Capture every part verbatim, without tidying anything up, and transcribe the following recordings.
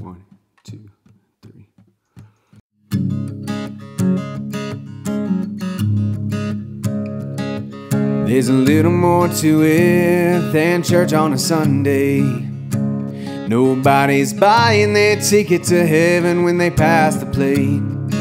One, two, three. There's a little more to it than church on a Sunday. Nobody's buying their ticket to heaven when they pass the plate.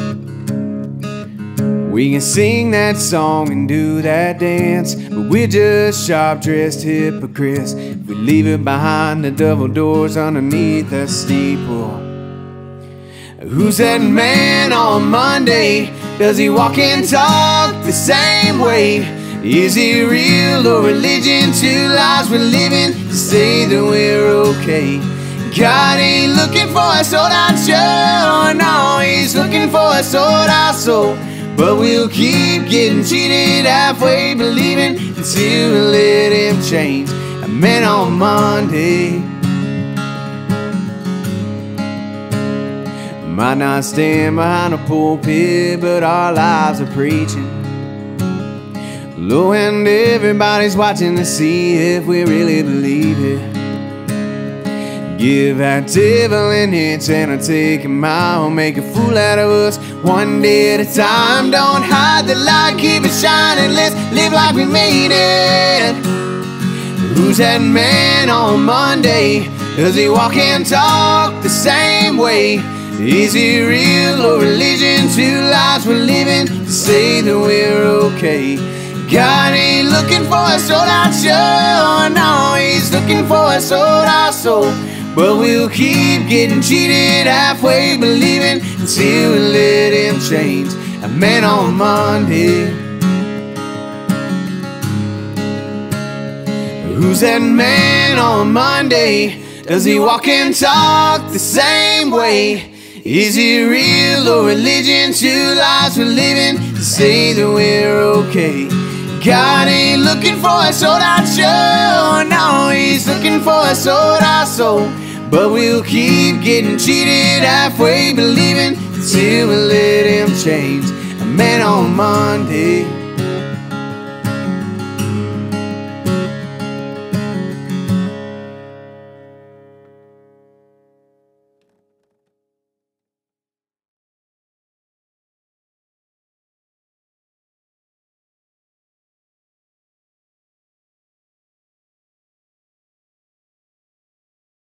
We can sing that song and do that dance, but we're just sharp-dressed hypocrites if we leave it behind the double doors underneath the steeple. Who's that man on Monday? Does he walk and talk the same way? Is it real or religion? Two lives we're living to say that we're okay. God ain't looking for a sold-out show, no, He's looking for a sold-out soul. But we'll keep getting cheated, halfway believing until we let Him change a man on Monday. Might not stand behind a pulpit, but our lives are preaching. Low, and everybody's watching to see if we really believe it. Give that devil an inch and I'll take him out. Make a fool out of us one day at a time. Don't hide the light, keep it shining. Let's live like we made it. Who's that man on Monday? Does he walk and talk the same way? Is it real or religion? Two lives we're living to say that we're okay. God ain't looking for a sold-out show, no, He's looking for a sold-out soul. But we'll keep getting cheated, halfway believing until we let Him change a man on Monday. Who's that man on Monday? Does he walk and talk the same way? Is it real or religion? Two lives we're living to say that we're okay. God ain't looking for a sold-out show, no, He's looking for a sold-out soul. But we'll keep getting cheated, halfway believing until we let Him change a man on Monday.